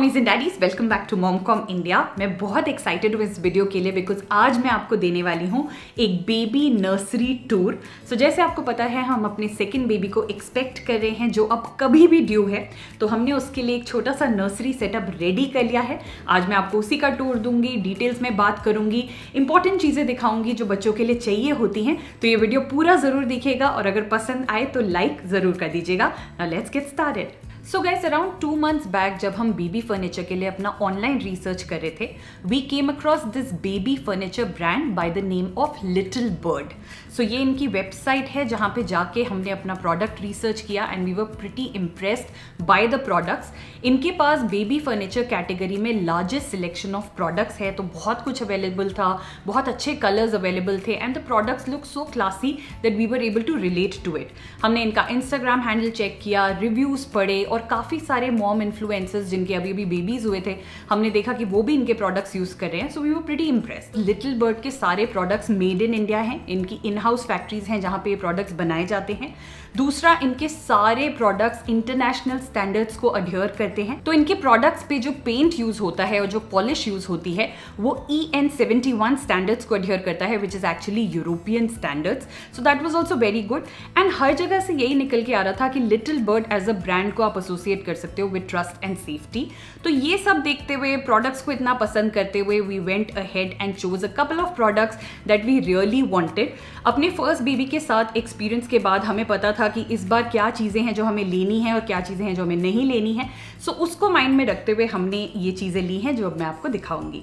Mommies and daddies, welcome back to momcom India. मैं बहुत excited हूँ इस वीडियो के लिए बिकॉज आज मैं आपको देने वाली हूँ एक बेबी नर्सरी टूर। सो जैसे आपको पता है हम अपने सेकंड बेबी को एक्सपेक्ट कर रहे हैं जो अब कभी भी ड्यू है, तो हमने उसके लिए एक छोटा सा नर्सरी सेटअप रेडी कर लिया है। आज मैं आपको उसी का टूर दूंगी, डिटेल्स में बात करूंगी, इंपॉर्टेंट चीज़ें दिखाऊंगी जो बच्चों के लिए चाहिए होती हैं। तो ये वीडियो पूरा ज़रूर देखिएगा और अगर पसंद आए तो लाइक ज़रूर कर दीजिएगा। Now let's get started. So guys, around 2 months back जब हम बेबी फर्नीचर के लिए अपना ऑनलाइन रिसर्च कर रहे थे, we came across this baby furniture brand by the name of little bird. So ये इनकी वेबसाइट है जहाँ पे जाके हमने अपना प्रोडक्ट रिसर्च किया and we were pretty impressed by the products. इनके पास बेबी फर्नीचर कैटेगरी में लार्जेस्ट सिलेक्शन ऑफ प्रोडक्ट्स है, तो बहुत कुछ अवेलेबल था, बहुत अच्छे कलर्स अवेलेबल थे and the products look so classy that we were able to relate to it. हमने इनका इंस्टाग्राम हैंडल चेक किया, रिव्यूज़ पढ़े और काफ़ी सारे मॉम इन्फ्लुएंसर्स जिनके अभी अभी बेबीज हुए थे, हमने देखा कि वो भी इनके प्रोडक्ट्स यूज़ कर रहे हैं। So we were pretty impressed. Little bird के सारे प्रोडक्ट्स मेड इन इंडिया हैं, इनकी इन हाउस फैक्ट्रीज हैं जहाँ पे ये प्रोडक्ट्स बनाए जाते हैं। दूसरा, इनके सारे प्रोडक्ट्स इंटरनेशनल स्टैंडर्ड्स को अड्हेयर करते हैं। तो इनके प्रोडक्ट्स पे जो पेंट यूज होता है और जो पॉलिश यूज होती है वो EN 71 स्टैंडर्ड्स को अड्हेयर करता है, which is actually European standards. So that was also very good and हर जगह से यही निकल के आ रहा था कि little bird as a brand को आप एसोसिएट कर सकते हो विद ट्रस्ट एंड सेफ्टी। तो ये सब देखते हुए, प्रोडक्ट्स को इतना पसंद करते हुए, we went ahead and chose a couple of products that we really wanted. अपने फर्स्ट बेबी के साथ एक्सपीरियंस के बाद हमें पता था कि इस बार क्या चीज़ें हैं जो हमें लेनी है और क्या चीज़ें हैं जो हमें नहीं लेनी है। सो उसको माइंड में रखते हुए हमने ये चीज़ें ली हैं जो अब मैं आपको दिखाऊंगी।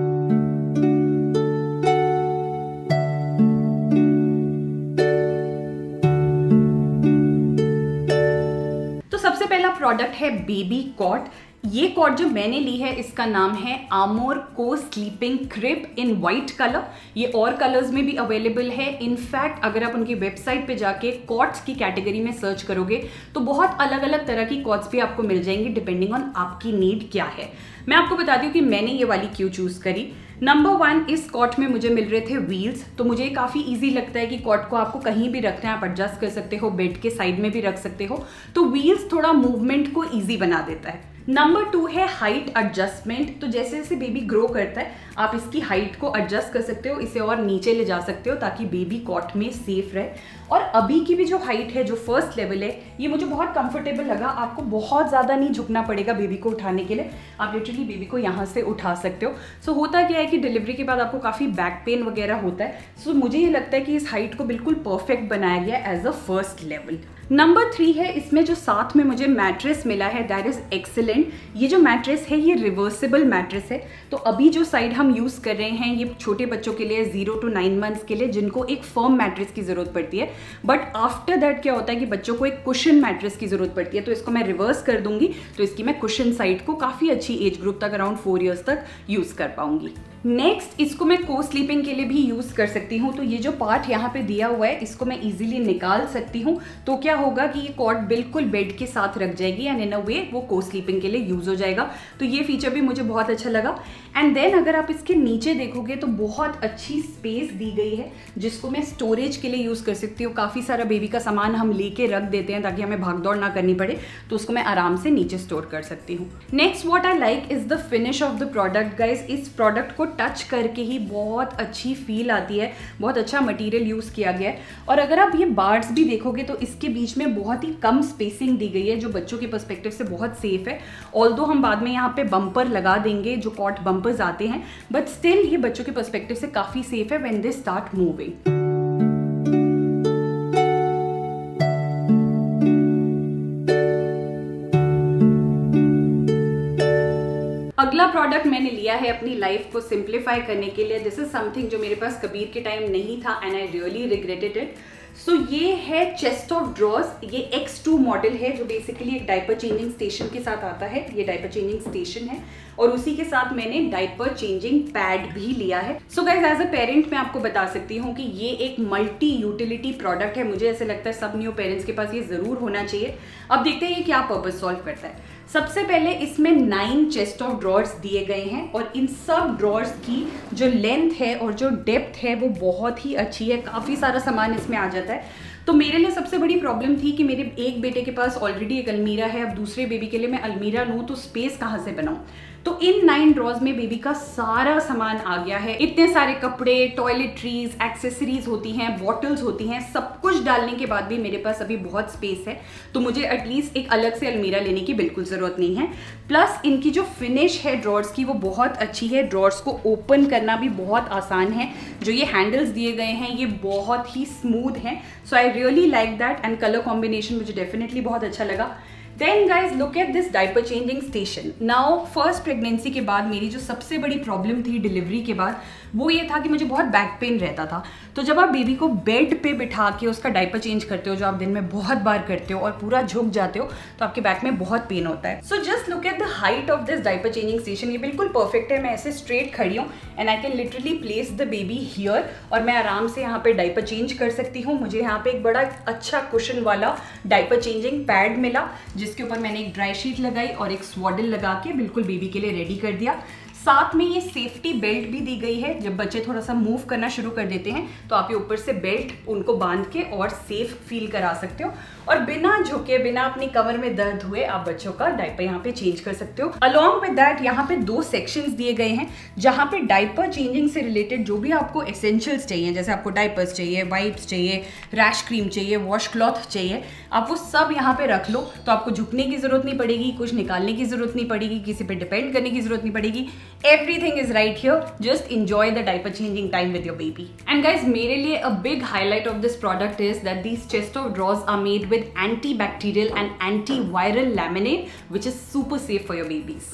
तो सबसे पहला प्रोडक्ट है बेबी कॉट। ये कॉट जो मैंने ली है इसका नाम है amore co sleeping crib in white colour. ये और कलर्स में भी अवेलेबल है। इनफैक्ट अगर आप उनकी वेबसाइट पे जाके कॉट्स की कैटेगरी में सर्च करोगे तो बहुत अलग अलग तरह की कॉट्स भी आपको मिल जाएंगी डिपेंडिंग ऑन आपकी नीड क्या है। मैं आपको बताती हूँ कि मैंने ये वाली क्यों चूज करी। नंबर 1, इस कॉट में मुझे मिल रहे थे व्हील्स, तो मुझे काफ़ी इजी लगता है कि कॉट को आपको कहीं भी रखना है, आप एडजस्ट कर सकते हो, बेड के साइड में भी रख सकते हो, तो व्हील्स थोड़ा मूवमेंट को इजी बना देता है। नंबर 2 है हाइट एडजस्टमेंट। तो जैसे जैसे बेबी ग्रो करता है आप इसकी हाइट को एडजस्ट कर सकते हो, इसे और नीचे ले जा सकते हो ताकि बेबी कॉट में सेफ रहे। और अभी की भी जो हाइट है, जो फर्स्ट लेवल है, ये मुझे बहुत कंफर्टेबल लगा। आपको बहुत ज़्यादा नहीं झुकना पड़ेगा बेबी को उठाने के लिए, आप लिटरली बेबी को यहाँ से उठा सकते हो। सो होता क्या है कि डिलीवरी के बाद आपको काफ़ी बैक पेन वगैरह होता है। सो मुझे ये लगता है कि इस हाइट को बिल्कुल परफेक्ट बनाया गया as a first level. Number 3 है, इसमें जो साथ में मुझे मैट्रेस मिला है दैट इज एक्सीलेंट। ये जो मैट्रेस है ये रिवर्सिबल मैट्रेस है। तो अभी जो साइड हम यूज़ कर रहे हैं ये छोटे बच्चों के लिए 0 to 9 months के लिए जिनको एक फर्म मैट्रेस की ज़रूरत पड़ती है, बट आफ्टर दैट क्या होता है कि बच्चों को एक कुशन मैट्रेस की ज़रूरत पड़ती है। तो इसको मैं रिवर्स कर दूंगी, तो इसकी मैं कुशन साइड को काफ़ी अच्छी एज ग्रुप तक, अराउंड 4 years तक यूज़ कर पाऊंगी। नेक्स्ट, इसको मैं को स्लीपिंग के लिए भी यूज़ कर सकती हूँ। तो ये जो पार्ट यहाँ पे दिया हुआ है इसको मैं इजीली निकाल सकती हूँ। तो क्या होगा कि ये कॉट बिल्कुल बेड के साथ रख जाएगी एंड इन अ वे वो को स्लीपिंग के लिए यूज़ हो जाएगा। तो ये फीचर भी मुझे बहुत अच्छा लगा। एंड देन अगर आप इसके नीचे देखोगे तो बहुत अच्छी स्पेस दी गई है जिसको मैं स्टोरेज के लिए यूज़ कर सकती हूँ। काफ़ी सारा बेबी का सामान हम लेके रख देते हैं ताकि हमें भागदौड़ ना करनी पड़े, तो उसको मैं आराम से नीचे स्टोर कर सकती हूँ। Next what I like is the finish of the product. Guys, इस प्रोडक्ट को टच करके ही बहुत अच्छी फील आती है, बहुत अच्छा मटेरियल यूज़ किया गया है। और अगर आप ये बार्स भी देखोगे तो इसके बीच में बहुत ही कम स्पेसिंग दी गई है जो बच्चों के पर्सपेक्टिव से बहुत सेफ है। ऑल्दो हम बाद में यहाँ पे बम्पर लगा देंगे, जो कॉट बम्पर्स आते हैं, बट स्टिल ये बच्चों के पर्सपेक्टिव से काफ़ी सेफ है व्हेन दे स्टार्ट मूविंग। अगला प्रोडक्ट मैंने लिया है अपनी लाइफ को सिंप्लीफाई करने के लिए। दिस इज समथिंग जो मेरे पास कबीर के टाइम नहीं था and I really regretted it. So ये है चेस्ट ऑफ ड्रॉर्स। ये X2 मॉडल है जो बेसिकली एक डायपर चेंजिंग स्टेशन के साथ आता है। ये डायपर चेंजिंग स्टेशन है और उसी के साथ मैंने डायपर चेंजिंग पैड भी लिया है। So guys, as a parent मैं आपको बता सकती हूँ कि ये एक मल्टी यूटिलिटी प्रोडक्ट है। मुझे ऐसे लगता है सब न्यू पेरेंट्स के पास ये ज़रूर होना चाहिए। अब देखते हैं ये क्या पर्पस सॉल्व करता है। सबसे पहले इसमें 9 चेस्ट ऑफ ड्रॉर्स दिए गए हैं और इन सब ड्रॉर्स की जो लेंथ है और जो डेप्थ है वो बहुत ही अच्छी है। काफ़ी सारा सामान इसमें आ जाता है। तो मेरे लिए सबसे बड़ी प्रॉब्लम थी कि मेरे एक बेटे के पास ऑलरेडी एक अलमीरा है, अब दूसरे बेबी के लिए मैं अलमीरा लूँ तो स्पेस कहाँ से बनाऊँ। तो इन 9 ड्रॉज में बेबी का सारा सामान आ गया है। इतने सारे कपड़े, टॉयलेटरीज, एक्सेसरीज होती हैं, बॉटल्स होती हैं, सब कुछ डालने के बाद भी मेरे पास अभी बहुत स्पेस है। तो मुझे एटलीस्ट एक अलग से अलमीरा लेने की बिल्कुल ज़रूरत नहीं है। प्लस इनकी जो फिनिश है ड्रॉर्स की वो बहुत अच्छी है। ड्रॉर्स को ओपन करना भी बहुत आसान है। जो ये हैंडल्स दिए गए हैं ये बहुत ही स्मूथ हैं। So I really like that and colour combination मुझे डेफिनेटली बहुत अच्छा लगा। Then guys look at this diaper changing station. Now first pregnancy के बाद मेरी जो सबसे बड़ी प्रॉब्लम थी डिलीवरी के बाद वो ये था कि मुझे बहुत बैक पेन रहता था। तो जब आप बेबी को बेड पे बिठा के उसका डायपर चेंज करते हो, जो आप दिन में बहुत बार करते हो और पूरा झुक जाते हो, तो आपके बैक में बहुत पेन होता है। So just look at the height of this diaper changing station. ये बिल्कुल परफेक्ट है। मैं ऐसे स्ट्रेट खड़ी हूँ and I can literally place the baby here और मैं आराम से यहाँ पे डायपर चेंज कर सकती हूँ। मुझे यहाँ पे एक बड़ा अच्छा कुशन वाला डायपर चेंजिंग पैड मिला जिसके ऊपर मैंने एक ड्राई शीट लगाई और एक स्वॉडल लगा के बिल्कुल बेबी के लिए रेडी कर दिया। साथ में ये सेफ्टी बेल्ट भी दी गई है। जब बच्चे थोड़ा सा मूव करना शुरू कर देते हैं तो आप ये ऊपर से बेल्ट उनको बांध के और सेफ फील करा सकते हो और बिना झुके, बिना अपनी कमर में दर्द हुए आप बच्चों का डायपर यहाँ पे चेंज कर सकते हो। अलॉन्ग विद दैट यहाँ पे 2 सेक्शंस दिए गए हैं जहाँ पे डायपर चेंजिंग से रिलेटेड जो भी आपको एसेंशियल्स चाहिए, जैसे आपको डायपर्स चाहिए, वाइप्स चाहिए, रैश क्रीम चाहिए, वॉश क्लॉथ चाहिए, आप वो सब यहाँ पे रख लो। तो आपको झुकने की जरूरत नहीं पड़ेगी, कुछ निकालने की जरूरत नहीं पड़ेगी, किसी पे डिपेंड करने की जरूरत नहीं पड़ेगी। Everything is right here. Just enjoy the diaper changing time with your baby. And guys, मेरे लिए a big highlight of this product is that these chest of drawers are made with antibacterial and antiviral laminate, which is super safe for your babies.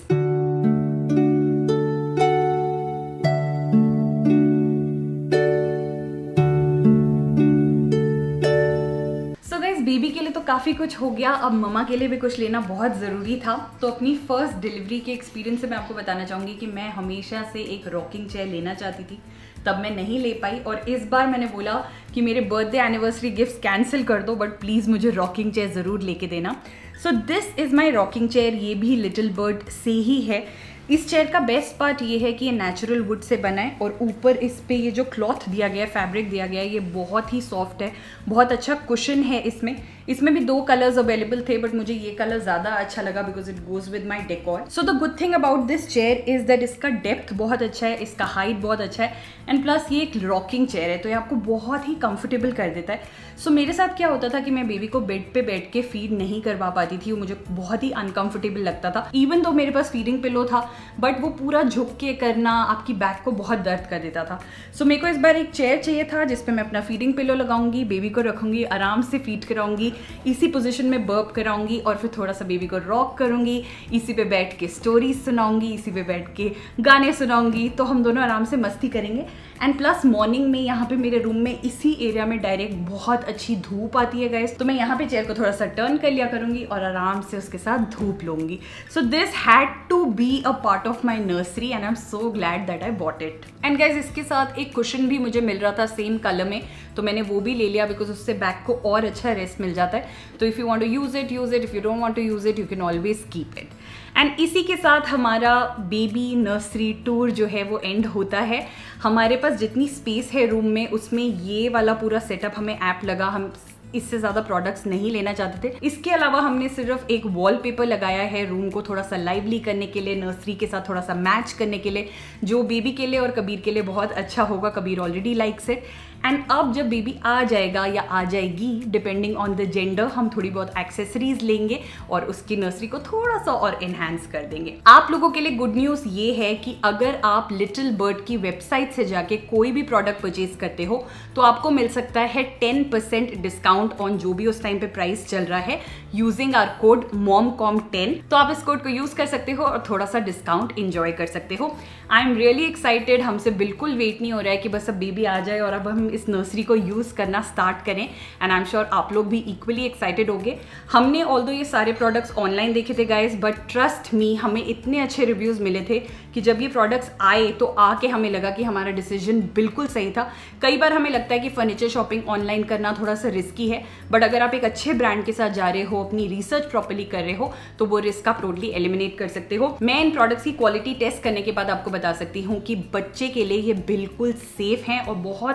Baby के लिए तो काफ़ी कुछ हो गया, अब मम्मा के लिए भी कुछ लेना बहुत ज़रूरी था। तो अपनी फर्स्ट डिलीवरी के एक्सपीरियंस से मैं आपको बताना चाहूँगी कि मैं हमेशा से एक रॉकिंग चेयर लेना चाहती थी, तब मैं नहीं ले पाई और इस बार मैंने बोला कि मेरे बर्थडे एनिवर्सरी गिफ्ट्स कैंसिल कर दो बट प्लीज़ मुझे रॉकिंग चेयर ज़रूर लेके देना। So this is my rocking chair. ये भी लिटिल बर्ड से ही है। इस चेयर का बेस्ट पार्ट ये है कि ये नेचुरल वुड से बना है और ऊपर इस पे ये जो क्लॉथ दिया गया है, फैब्रिक दिया गया है, ये बहुत ही सॉफ्ट है, बहुत अच्छा कुशन है। इसमें भी 2 कलर्स अवेलेबल थे बट मुझे ये कलर ज़्यादा अच्छा लगा because it goes with my decor. So the good thing about this chair is that इसका डेप्थ बहुत अच्छा है, इसका हाइट बहुत अच्छा है एंड प्लस ये एक रॉकिंग चेयर है तो ये आपको बहुत ही कंफर्टेबल कर देता है। सो मेरे साथ क्या होता था कि मैं बेबी को बेड पे बैठ के फीड नहीं करवा पाती थी, वो मुझे बहुत ही अनकंफर्टेबल लगता था। इवन तो मेरे पास फीडिंग पिलो था बट वो पूरा झुक के करना आपकी बैक को बहुत दर्द कर देता था। सो मेरे को इस बार एक चेयर चाहिए था जिसपे मैं अपना फीडिंग पिलो लगाऊंगी, बेबी को रखूंगी, आराम से फीड कराऊंगी, इसी पोजीशन में बर्प कराऊंगी और फिर थोड़ा सा बेबी को रॉक करूंगी, इसी पे बैठ के स्टोरीज सुनाऊंगी, इसी पे बैठ के गाने सुनाऊंगी, तो हम दोनों आराम से मस्ती करेंगे। एंड प्लस मॉर्निंग में यहाँ पे मेरे रूम में इसी एरिया में डायरेक्ट बहुत अच्छी धूप आती है गाइस, तो मैं यहाँ पे चेयर को थोड़ा सा टर्न कर लिया करूंगी और आराम से उसके साथ धूप लूंगी। So this had to be a part of my nursery and I am so glad that I bought it. And guys इसके साथ एक कुशन भी मुझे मिल रहा था सेम कलर में, तो मैंने वो भी ले लिया बिकॉज उससे बैक को और अच्छा रेस्ट मिल जाता है। तो if you want to use it, if you don't want to use it, you can always keep it. And इसी के साथ हमारा बेबी नर्सरी टूर जो है वो एंड होता है। हमारे पास जितनी स्पेस है रूम में उसमें ये वाला पूरा सेटअप हमें ऐप लगा, हम इससे ज़्यादा प्रोडक्ट्स नहीं लेना चाहते थे। इसके अलावा हमने सिर्फ एक वॉलपेपर लगाया है रूम को थोड़ा सा लाइवली करने के लिए, नर्सरी के साथ थोड़ा सा मैच करने के लिए, जो बेबी के लिए और कबीर के लिए बहुत अच्छा होगा। Kabir already likes it. And अब जब बेबी आ जाएगा या आ जाएगी डिपेंडिंग ऑन द जेंडर, हम थोड़ी बहुत एक्सेसरीज लेंगे और उसकी नर्सरी को थोड़ा सा और एनहांस कर देंगे। आप लोगों के लिए गुड न्यूज़ ये है कि अगर आप लिटिल बर्ड की वेबसाइट से जाके कोई भी प्रोडक्ट परचेज करते हो तो आपको मिल सकता है 10% डिस्काउंट ऑन जो भी उस टाइम पे प्राइस चल रहा है यूजिंग आवर कोड momcom10। तो आप इस कोड को यूज कर सकते हो और थोड़ा सा डिस्काउंट इंजॉय कर सकते हो। आई एम रियली एक्साइटेड, हमसे बिल्कुल वेट नहीं हो रहा है कि बस अब बेबी आ जाए और अब हम इस नर्सरी को यूज करना स्टार्ट करें। एंड आई एम श्योर आप लोग भी इक्वली एक्साइटेड होंगे। हमने ऑल्दो ये सारे प्रोडक्ट्स ऑनलाइन देखे थे गाइस, बट ट्रस्ट मी हमें इतने अच्छे रिव्यूज मिले थे कि जब ये प्रोडक्ट्स आए तो आके हमें लगा कि हमारा डिसीजन बिल्कुल सही था। कई बार हमें लगता है कि फर्नीचर शॉपिंग ऑनलाइन करना थोड़ा सा रिस्की है, बट अगर आप एक अच्छे ब्रांड के साथ जा रहे हो, अपनी रिसर्च प्रॉपर्ली कर रहे हो, तो वो रिस्क आप टोटली एलिमिनेट कर सकते हो। मैं इन प्रोडक्ट्स की क्वालिटी टेस्ट करने के बाद आपको बता सकती हूँ कि बच्चे के लिए ये बिल्कुल सेफ हैं और बहुत अच्छे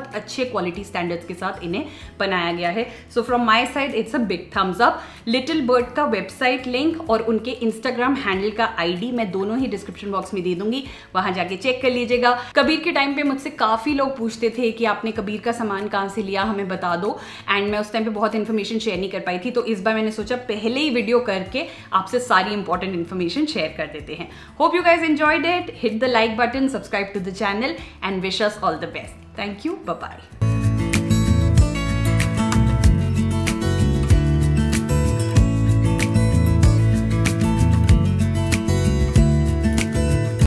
क्वालिटी स्टैंडर्ड्स के साथ इन्हें बनाया गया है। So from my side it's a big thumbs up. Little bird का वेबसाइट लिंक और उनके इंस्टाग्राम हैंडल का ID मैं दोनों ही डिस्क्रिप्शन बॉक्स में दे दूंगी, वहां जाके चेक कर लीजिएगा। कबीर के टाइम पे मुझसे काफी लोग पूछते थे कि आपने कबीर का सामान कहां से लिया, हमें बता दो, एंड मैं उस टाइम पे बहुत इन्फॉर्मेशन शेयर नहीं कर पाई थी, तो इस बार मैंने सोचा पहले ही वीडियो करके आपसे सारी इंपॉर्टेंट इन्फॉर्मेशन शेयर कर देते हैं। Hope you guys enjoyed it, hit the like button, subscribe to the channel and wish us all the best. Thank you, bye bye.